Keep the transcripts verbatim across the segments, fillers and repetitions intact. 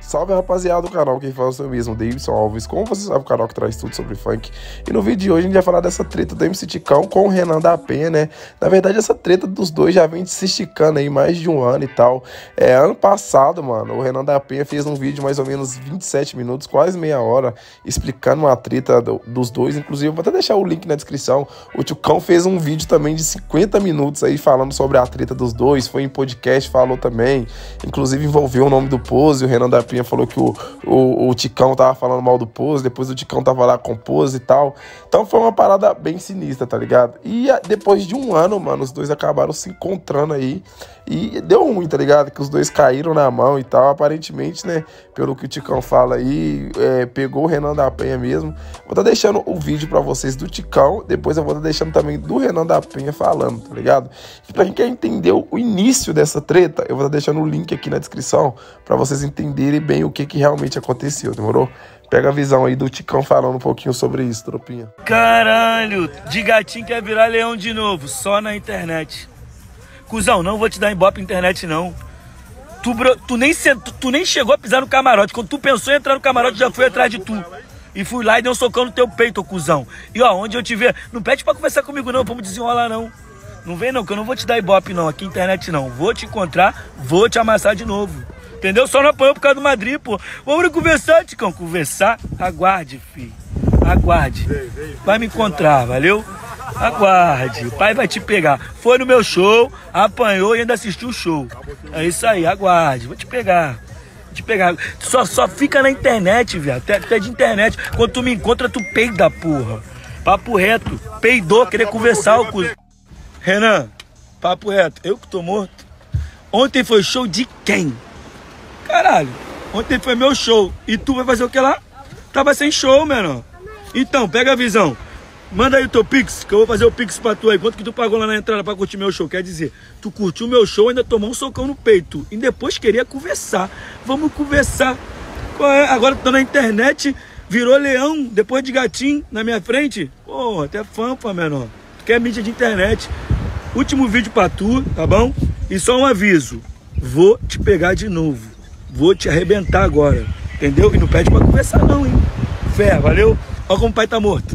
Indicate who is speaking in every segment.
Speaker 1: Salve, rapaziada do canal, quem fala é o mesmo, Davidson Alves. Como você sabe, o canal que traz tudo sobre funk. E no vídeo de hoje a gente vai falar dessa treta do M C Ticão com o Renan da Penha, né? Na verdade, essa treta dos dois já vem se esticando aí mais de um ano e tal. É, ano passado, mano, o Renan da Penha fez um vídeo mais ou menos vinte e sete minutos, quase meia hora, explicando uma treta do, dos dois. Inclusive, eu vou até deixar o link na descrição. O Ticão fez um vídeo também de cinquenta minutos aí falando sobre a treta dos dois. Foi em podcast, falou também. Inclusive, envolveu o nome do Pose. O Renan da Penha falou que o, o, o Ticão tava falando mal do Pose, depois o Ticão tava lá com o Pose e tal. Então foi uma parada bem sinistra, tá ligado? E a, depois de um ano, mano, os dois acabaram se encontrando aí e deu ruim, tá ligado? Que os dois caíram na mão e tal, aparentemente, né? Pelo que o Ticão fala aí, é, pegou o Renan da Penha mesmo. Vou estar deixando o vídeo pra vocês do Ticão, depois eu vou estar deixando também do Renan da Penha falando, tá ligado? E pra quem quer entender o início dessa treta, eu vou estar deixando o link aqui na descrição pra vocês entenderem bem o que, que realmente aconteceu, demorou? Pega a visão aí do Ticão falando um pouquinho sobre isso, tropinha.
Speaker 2: Caralho, de gatinho quer virar leão de novo, só na internet. Cusão, não vou te dar ibope na internet, não. Tu, tu, nem, tu, tu nem chegou a pisar no camarote. Quando tu pensou em entrar no camarote, já fui atrás de tu. E fui lá e dei um socão no teu peito, ô cuzão. E ó, onde eu te ver, não pede pra conversar comigo não, vamos desenrolar não. Não vem não, que eu não vou te dar ibope não, aqui na internet não. Vou te encontrar, vou te amassar de novo. Entendeu? Só não apanhou por causa do Madrid, pô. Vamos conversar, Ticão. Conversar? Aguarde, filho. Aguarde. Vai me encontrar, valeu? Aguarde. O pai vai te pegar. Foi no meu show, apanhou e ainda assistiu o show. É isso aí, aguarde. Vou te pegar. Vou te pegar. Só, só fica na internet, viado. Até, até de internet. Quando tu me encontra, tu peida, porra. Papo reto. Peidou, querer conversar, o cu. Renan, papo reto. Eu que tô morto. Ontem foi show de quem? Caralho, ontem foi meu show. E tu vai fazer o que lá? Tava sem show, menor. Então, pega a visão. Manda aí o teu pix, que eu vou fazer o pix pra tu aí. Quanto que tu pagou lá na entrada pra curtir meu show? Quer dizer, tu curtiu meu show, ainda tomou um socão no peito. E depois queria conversar. Vamos conversar. Agora tu tá na internet, virou leão, depois de gatinho, na minha frente. Pô, até fanfa, menor. Tu quer mídia de internet. Último vídeo pra tu, tá bom? E só um aviso. Vou te pegar de novo. Vou te arrebentar agora, entendeu? E não pede pra conversar não, hein? Fé, valeu? Olha como o pai tá morto.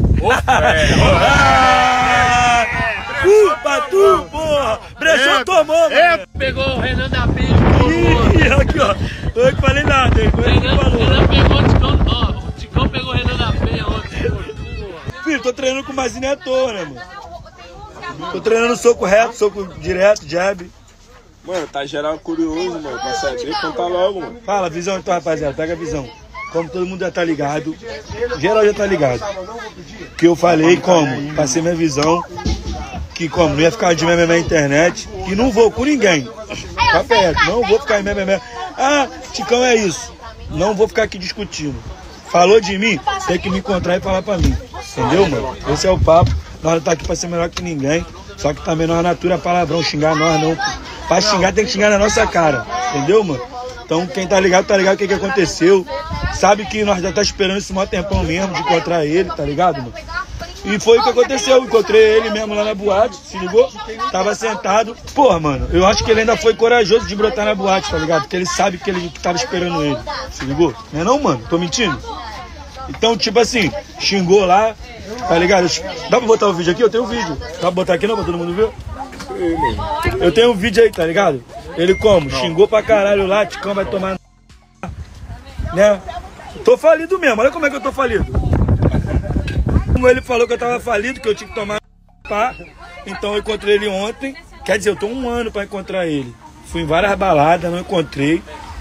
Speaker 2: Uh, pra tu, porra! Brejão é, tomou,
Speaker 3: é,
Speaker 2: mano!
Speaker 3: Pegou o Renan da Penha.
Speaker 2: Ih, aqui, ó. Eu que falei nada, hein?
Speaker 3: Renan, Renan pegou o Ticão, ó. O Ticão pegou o Renan da Penha ontem.
Speaker 2: Filho, tô treinando com o Mazinho à toa, né, mano? Tô treinando soco reto, soco direto, jab.
Speaker 1: Mano, tá geral curioso, mano, pra saber, conta logo, mano.
Speaker 2: Fala, visão então, rapaziada, pega a visão. Como todo mundo já tá ligado, geral já tá ligado. Que eu falei como, passei minha visão, que como, não ia ficar de meme na internet, e não vou com ninguém. Tá perto, não vou ficar em meme. Ah, Ticão é isso. Não vou ficar aqui discutindo. Falou de mim, tem que me encontrar e falar pra mim. Entendeu, mano? Esse é o papo. Nós não tá aqui pra ser melhor que ninguém. Só que também nós natura palavrão, xingar nós não. Pra xingar tem que xingar na nossa cara, entendeu, mano? Então quem tá ligado, tá ligado o que que aconteceu. Sabe que nós já tá esperando esse maior tempão mesmo de encontrar ele, tá ligado, mano? E foi o que aconteceu, encontrei ele mesmo lá na boate, se ligou? Tava sentado. Porra, mano, eu acho que ele ainda foi corajoso de brotar na boate, tá ligado? Porque ele sabe que ele que tava esperando ele, se ligou? Não é não, mano? Tô mentindo? Então, tipo assim, xingou lá, tá ligado? Dá pra botar o vídeo aqui? Eu tenho o vídeo. Dá pra botar aqui não, pra todo mundo ver? Eu tenho um vídeo aí, tá ligado? Ele como? Xingou pra caralho lá, Ticão vai tomar... Né? Tô falido mesmo, olha como é que eu tô falido. Como ele falou que eu tava falido, que eu tinha que tomar pá. Então eu encontrei ele ontem. Quer dizer, eu tô um ano pra encontrar ele. Fui em várias baladas, não encontrei.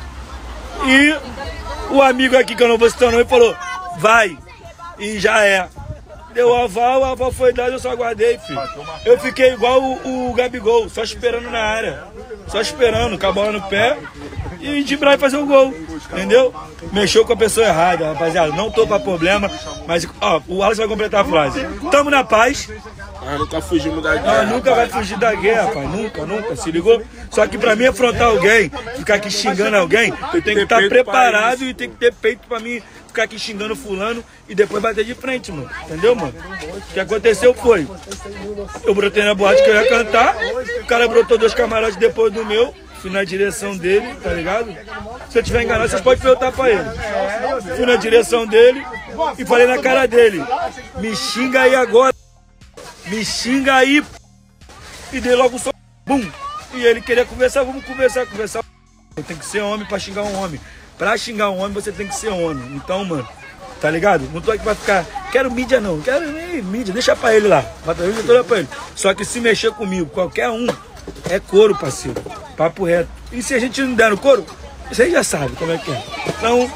Speaker 2: E o amigo aqui, que eu não vou citar o nome, falou, vai. E já é. Deu o aval, o aval foi dado, eu só aguardei, filho. Eu fiquei igual o, o Gabigol, só esperando na área. Só esperando, com a bola no pé e de braço fazer o gol, entendeu? Mexeu com a pessoa errada, rapaziada. Não tô pra problema, mas, ó, o Alex vai completar a frase. Tamo na paz.
Speaker 1: Ah, nunca fugimos da guerra.
Speaker 2: Ah, nunca vai fugir da guerra, pai. Nunca, nunca, se ligou? Só que pra mim afrontar alguém, ficar aqui xingando alguém, eu tenho que estar preparado e tem que ter peito pra mim ficar aqui xingando fulano e depois bater de frente, mano. Entendeu, mano? O que aconteceu foi, eu brotei na boate que eu ia cantar, o cara brotou dois camarotes depois do meu, fui na direção dele, tá ligado? Se eu tiver enganado, vocês podem perguntar pra ele. Fui na direção dele e falei na cara dele, me xinga aí agora, me xinga aí, e dei logo só, bum. E ele queria conversar, vamos conversar, conversar. Tem que ser homem pra xingar um homem. Pra xingar um homem, você tem que ser homem. Então, mano, tá ligado? Não tô aqui pra ficar, quero mídia não, quero nem mídia, deixa pra ele lá. Bota a mídia toda pra ele. Só que se mexer comigo, qualquer um, é couro, parceiro. Papo reto. E se a gente não der no couro, vocês já sabem como é que é. Então,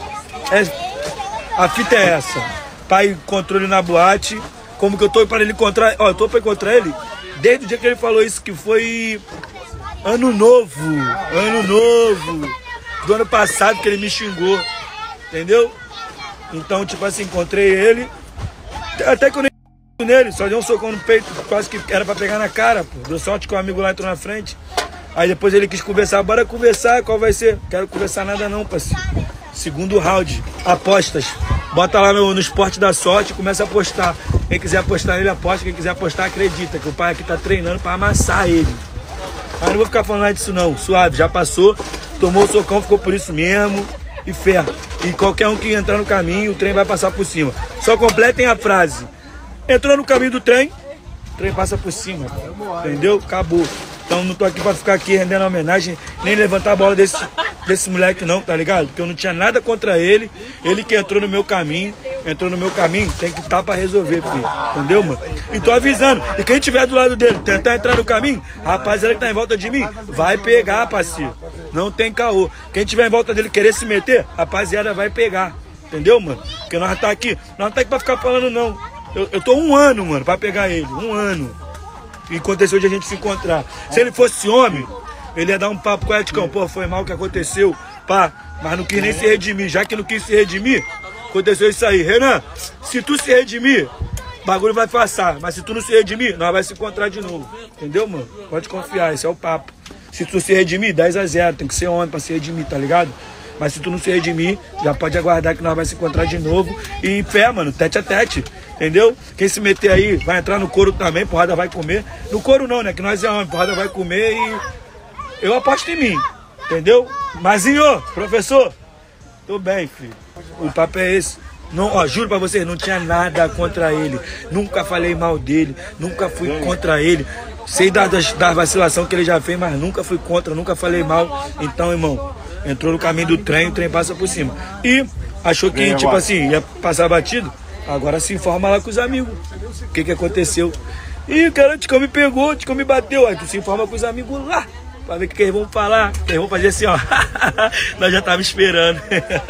Speaker 2: é, a fita é essa. Pai, controle na boate. Como que eu tô para ele encontrar? Ó, eu tô pra encontrar ele desde o dia que ele falou isso, que foi ano novo. Ano novo. Do ano passado que ele me xingou. Entendeu? Então, tipo assim, encontrei ele. Até que eu nem nele, só deu um socão no peito, quase que era pra pegar na cara, pô. Deu sorte que o amigo lá entrou na frente. Aí depois ele quis conversar, bora conversar, qual vai ser? Quero conversar nada não, parceiro. Segundo round, apostas. Bota lá no, no Esporte da Sorte e começa a apostar. Quem quiser apostar nele, aposta. Quem quiser apostar, acredita, que o pai aqui tá treinando pra amassar ele. Mas não vou ficar falando nada disso não, suave, já passou. Tomou o socão, ficou por isso mesmo. E fé. E qualquer um que entrar no caminho, o trem vai passar por cima. Só completem a frase. Entrou no caminho do trem, o trem passa por cima. Entendeu? Acabou. Então não tô aqui pra ficar aqui rendendo homenagem, nem levantar a bola desse, desse moleque não, tá ligado? Porque eu não tinha nada contra ele. Ele que entrou no meu caminho, entrou no meu caminho, tem que estar pra resolver, filho. Entendeu, mano? E tô avisando. E quem tiver do lado dele, tentar entrar no caminho, a rapaziada que tá em volta de mim, vai pegar, parceiro. Não tem caô. Quem tiver em volta dele querer se meter, a rapaziada vai pegar. Entendeu, mano? Porque nós tá aqui, nós não tá aqui pra ficar falando não. Eu, eu tô um ano, mano, pra pegar ele. Um ano. E aconteceu de a gente se encontrar. Se ele fosse homem, ele ia dar um papo com ela de cão. Pô, foi mal o que aconteceu, pá. Mas não quis nem se redimir. Já que não quis se redimir, aconteceu isso aí. Renan, se tu se redimir, o bagulho vai passar. Mas se tu não se redimir, nós vamos se encontrar de novo. Entendeu, mano? Pode confiar, esse é o papo. Se tu se redimir, dez a zero. Tem que ser homem pra se redimir, tá ligado? Mas se tu não se redimir, já pode aguardar que nós vamos se encontrar de novo. E em fé, mano, tete a tete. Entendeu? Quem se meter aí vai entrar no couro também, porrada vai comer. No couro não, né? Que nós é homem, porrada vai comer e eu aposto em mim. Entendeu? Mazinho, professor, tô bem, filho. O papo é esse. Não, ó, juro pra vocês, não tinha nada contra ele. Nunca falei mal dele, nunca fui contra ele. Sei da, da, da vacilação que ele já fez, mas nunca fui contra, nunca falei mal. Então, irmão, entrou no caminho do trem, o trem passa por cima. E achou que, tipo assim, ia passar batido. Agora se informa lá com os amigos. O que que aconteceu? Ih, cara, o Ticão me pegou, o Ticão me bateu. Aí tu se informa com os amigos lá. Pra ver o que eles vão falar. Eles vão fazer assim, ó. Nós já tava esperando.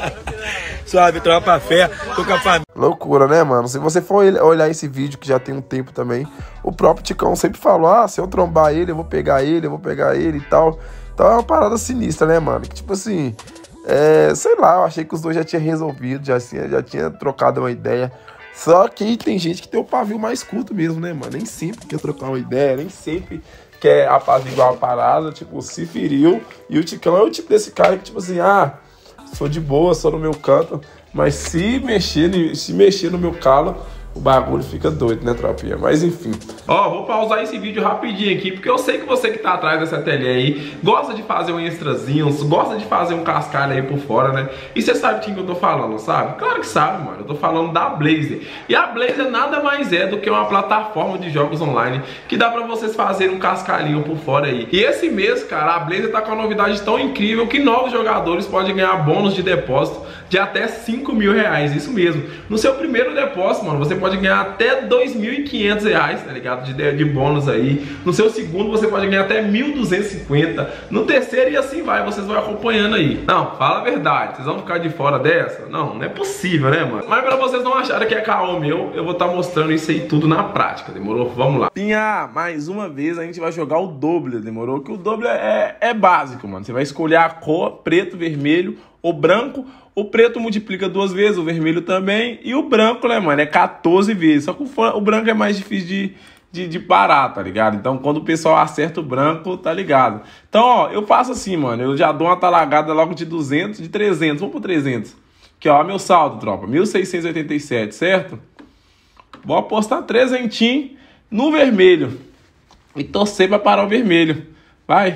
Speaker 2: Suave, troca pra fé, tô com a família.
Speaker 1: Loucura, né, mano? Se você for olhar esse vídeo, que já tem um tempo também, o próprio Ticão sempre falou, ah, se eu trombar ele, eu vou pegar ele, eu vou pegar ele e tal. Então é uma parada sinistra, né, mano? Que tipo assim, é, sei lá, eu achei que os dois já tinham resolvido, já, já tinha trocado uma ideia. Só que tem gente que tem o pavio mais curto mesmo, né, mano? Nem sempre quer trocar uma ideia, nem sempre quer apaziguar a parada, tipo, se feriu. E o Ticão é o tipo desse cara que, tipo assim, ah, sou de boa, sou no meu canto, mas se mexer, se mexer no meu calo, o bagulho fica doido, né, tropinha? Mas enfim.
Speaker 4: Ó, vou pausar esse vídeo rapidinho aqui, porque eu sei que você que tá atrás dessa telinha aí gosta de fazer um extrazinhos, gosta de fazer um cascalho aí por fora, né? E você sabe de quem que eu tô falando, sabe? Claro que sabe, mano. Eu tô falando da Blazer. E a Blazer nada mais é do que uma plataforma de jogos online que dá pra vocês fazerem um cascalhinho por fora aí. E esse mês, cara, a Blazer tá com uma novidade tão incrível que novos jogadores podem ganhar bônus de depósito de até cinco mil reais. Isso mesmo. No seu primeiro depósito, mano, você pode ganhar até dois mil e quinhentos reais, tá ligado? De, de bônus aí. No seu segundo você pode ganhar até mil duzentos e cinquenta. No terceiro e assim vai, vocês vão acompanhando aí. Não, fala a verdade, vocês vão ficar de fora dessa? Não, não é possível, né, mano? Mas pra vocês não acharem que é caô meu, eu vou estar tá mostrando isso aí tudo na prática, demorou? Vamos lá.
Speaker 5: Pinha, mais uma vez a gente vai jogar o doble, demorou? Que o doble é, é básico, mano. Você vai escolher a cor, preto, vermelho ou branco. O preto multiplica duas vezes, o vermelho também. E o branco, né, mano, é quatorze vezes. Só que o, o branco é mais difícil de, de, de parar, tá ligado? Então, quando o pessoal acerta o branco, tá ligado? Então, ó, eu faço assim, mano. Eu já dou uma talagada logo de duzentos, de trezentos. Vamos pro trezentos. Aqui, ó, meu saldo, tropa. mil seiscentos e oitenta e sete, certo? Vou apostar trezentinho no vermelho. E torcer pra parar o vermelho. Vai.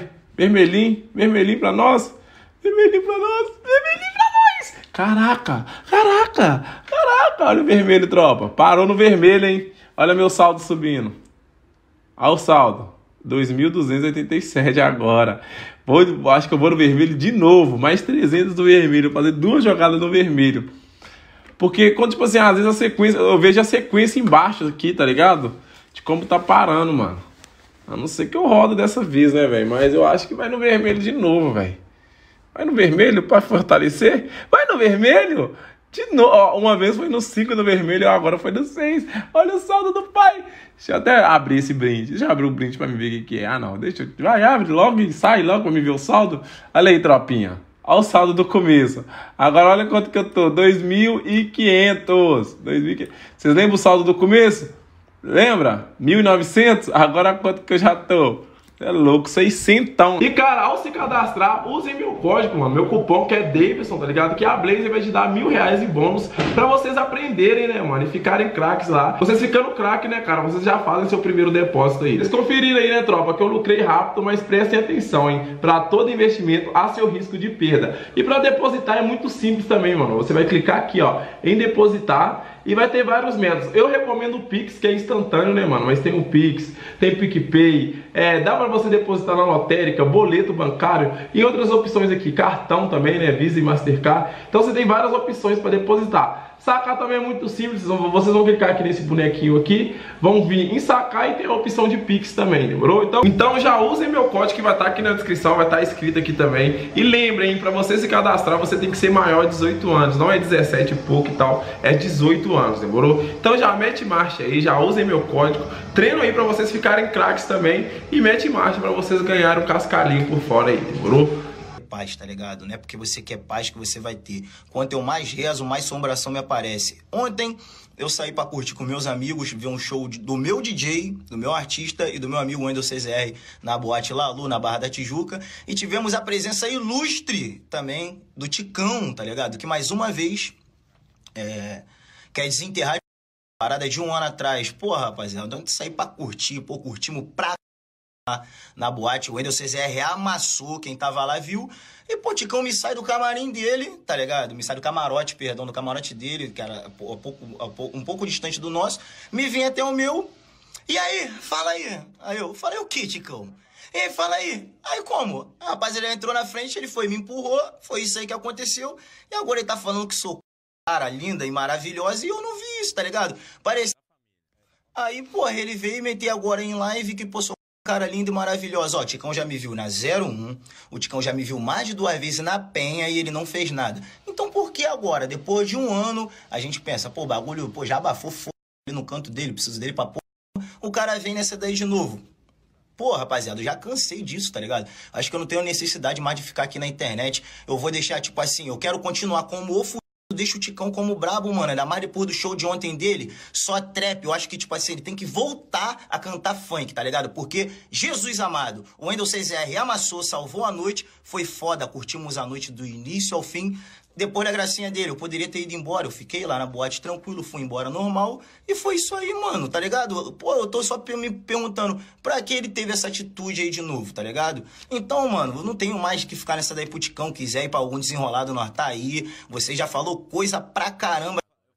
Speaker 5: Vermelhinho, vermelhinho pra nós. Vermelhinho pra nós, vermelhinho pra nós. Caraca, caraca, caraca. Olha o vermelho, tropa. Parou no vermelho, hein? Olha meu saldo subindo. Olha o saldo. dois mil duzentos e oitenta e sete agora. Vou, acho que eu vou no vermelho de novo. Mais trezentos do vermelho. Vou fazer duas jogadas no vermelho. Porque, quando, tipo assim, às vezes a sequência... Eu vejo a sequência embaixo aqui, tá ligado? De como tá parando, mano. A não ser que eu rodo dessa vez, né, velho? Mas eu acho que vai no vermelho de novo, velho. Vai no vermelho pra fortalecer? Vai no vermelho? De novo. Ó, uma vez foi no cinco no vermelho, agora foi no seis. Olha o saldo do pai. Deixa eu até abrir esse brinde. Deixa eu abrir o brinde pra me ver o que, que é. Ah, não. Deixa eu... Vai, abre logo e sai logo pra me ver o saldo. Olha aí, tropinha. Olha o saldo do começo. Agora olha quanto que eu tô. dois mil e quinhentos. dois mil e quinhentos. Vocês lembram o saldo do começo? Lembra? mil e novecentos? Agora quanto que eu já tô? É louco, seiscentão.
Speaker 4: E cara, ao se cadastrar, usem meu código, mano. Meu cupom que é Davidson, tá ligado? Que a Blaze vai te dar mil reais em bônus pra vocês aprenderem, né, mano? E ficarem craques lá. Vocês ficando craque, né, cara? Vocês já fazem seu primeiro depósito aí. Vocês conferiram aí, né, tropa? Que eu lucrei rápido, mas prestem atenção, hein? Pra todo investimento, há seu risco de perda. E pra depositar é muito simples também, mano. Você vai clicar aqui, ó, em depositar. E vai ter vários métodos. Eu recomendo o Pix, que é instantâneo, né, mano? Mas tem o Pix, tem PicPay, é, dá pra você depositar na lotérica, boleto bancário e outras opções aqui. Cartão também, né? Visa e Mastercard. Então você tem várias opções para depositar. Sacar também é muito simples. Vocês vão clicar aqui nesse bonequinho aqui, vão vir em sacar e tem a opção de Pix também, demorou? Então, então já usem meu código que vai estar aqui na descrição, vai estar escrito aqui também. E lembrem, para você se cadastrar, você tem que ser maior de dezoito anos. Não é dezessete e pouco e tal, é dezoito anos, demorou? Então já mete marcha aí, já usem meu código. Treino aí para vocês ficarem craques também. E mete marcha para vocês ganharem o cascalhinho por fora aí, demorou?
Speaker 6: Paz, tá ligado? Não é porque você quer paz que você vai ter. Quanto eu mais rezo, mais assombração me aparece. Ontem eu saí pra curtir com meus amigos, ver um show de, do meu D J, do meu artista e do meu amigo Wendel C Z R na Boate Lalu, na Barra da Tijuca. E tivemos a presença ilustre também do Ticão, tá ligado? Que mais uma vez é, quer desenterrar a parada de um ano atrás. Porra, rapaziada, onde saí pra curtir, pô, curtimos pra na boate, o Wendel C Z R amassou, quem tava lá viu. E pô, Ticão me sai do camarim dele, tá ligado? Me sai do camarote, perdão, do camarote dele, que era um pouco, um pouco distante do nosso. Me vem até o meu. E aí, fala aí. Aí eu falei, o que, Ticão? E fala aí. Aí como? A rapaz, ele entrou na frente, ele foi, me empurrou, foi isso aí que aconteceu. E agora ele tá falando que sou cara linda e maravilhosa e eu não vi isso, tá ligado? Parece. Aí, porra, ele veio e meteu agora em live que, pô, sou cara linda e maravilhosa. Ó, o Ticão já me viu na zero um, o Ticão já me viu mais de duas vezes na Penha e ele não fez nada. Então por que agora, depois de um ano, a gente pensa, pô, o bagulho, pô, já abafou fogo ali no canto dele, preciso dele pra porra, o cara vem nessa daí de novo. Pô, rapaziada, eu já cansei disso, tá ligado? Acho que eu não tenho necessidade mais de ficar aqui na internet. Eu vou deixar, tipo assim, eu quero continuar como o deixa o Ticão como brabo, mano. Ainda mais depois do show de ontem dele, só trap. Eu acho que, tipo assim, ele tem que voltar a cantar funk, tá ligado? Porque, Jesus amado, o Wendel C Z R amassou, salvou a noite, foi foda. Curtimos a noite do início ao fim. Depois da gracinha dele, eu poderia ter ido embora. Eu fiquei lá na boate tranquilo, fui embora normal. E foi isso aí, mano, tá ligado? Pô, eu tô só me perguntando pra que ele teve essa atitude aí de novo, tá ligado? Então, mano, eu não tenho mais que ficar nessa daí pro Ticão. Quiser ir pra algum desenrolado, nós tá aí. Você já falou coisa pra caramba.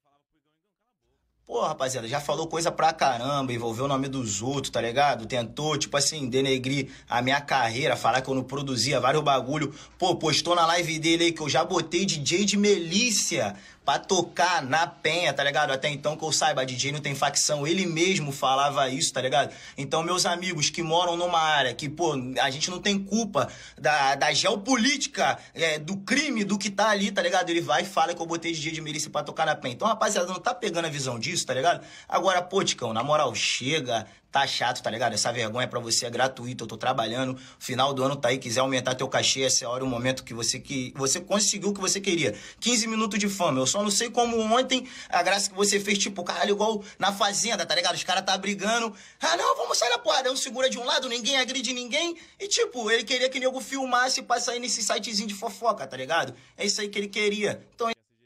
Speaker 6: Pô, rapaziada, já falou coisa pra caramba, envolveu o nome dos outros, tá ligado? Tentou, tipo assim, denegrir a minha carreira, falar que eu não produzia vários bagulho. Pô, postou na live dele aí que eu já botei D J de Melícia pra tocar na Penha, tá ligado? Até então que eu saiba, D J não tem facção, ele mesmo falava isso, tá ligado? Então, meus amigos que moram numa área que, pô, a gente não tem culpa da, da geopolítica, é, do crime, do que tá ali, tá ligado? Ele vai e fala que eu botei D J de Melícia pra tocar na Penha. Então, rapaziada, não tá pegando a visão disso, tá ligado? Agora, pô, Ticão, na moral, chega... Tá chato, tá ligado? Essa vergonha pra você é gratuita, eu tô trabalhando, final do ano tá aí, quiser aumentar teu cachê, essa é a hora, o momento que você, que você conseguiu o que você queria. quinze minutos de fama, eu só não sei como ontem, a graça que você fez, tipo, caralho, igual na Fazenda, tá ligado? Os caras tá brigando, ah não, vamos sair da porrada, um segura de um lado, ninguém agride ninguém, e tipo, ele queria que o nego filmasse pra sair nesse sitezinho de fofoca, tá ligado? É isso aí que ele queria. Então,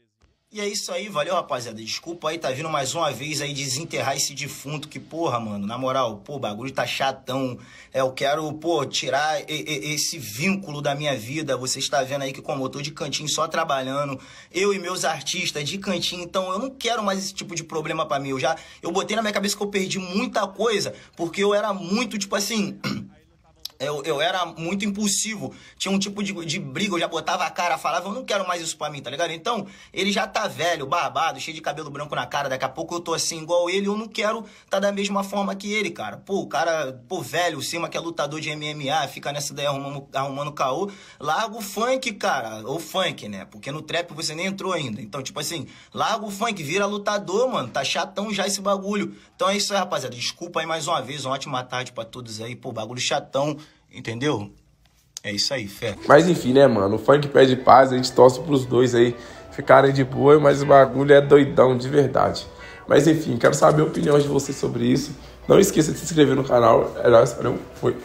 Speaker 6: E é isso aí, valeu, rapaziada. Desculpa aí, tá vindo mais uma vez aí desenterrar esse defunto que, porra, mano, na moral, pô, o bagulho tá chatão. É, eu quero, pô, tirar e, e, esse vínculo da minha vida. Você está vendo aí que, como eu tô de cantinho só trabalhando, eu e meus artistas de cantinho, então eu não quero mais esse tipo de problema pra mim. Eu já, eu botei na minha cabeça que eu perdi muita coisa, porque eu era muito, tipo assim... Eu, eu era muito impulsivo, tinha um tipo de, de briga, eu já botava a cara, falava, eu não quero mais isso pra mim, tá ligado? Então, ele já tá velho, barbado, cheio de cabelo branco na cara, daqui a pouco eu tô assim igual ele, eu não quero tá da mesma forma que ele, cara. Pô, o cara, pô, velho, o Cima que é lutador de M M A, fica nessa daí arrumando, arrumando caô, larga o funk, cara, ou funk, né? Porque no trap você nem entrou ainda. Então, tipo assim, larga o funk, vira lutador, mano, tá chatão já esse bagulho. Então é isso aí, rapaziada, desculpa aí mais uma vez, uma ótima tarde pra todos aí, pô, bagulho chatão. Entendeu? É isso aí, fé.
Speaker 1: Mas enfim, né, mano? O funk pede paz, a gente torce pros dois aí ficarem de boa, mas o bagulho é doidão de verdade. Mas enfim, quero saber a opinião de vocês sobre isso. Não esqueça de se inscrever no canal. É nóis, valeu, foi.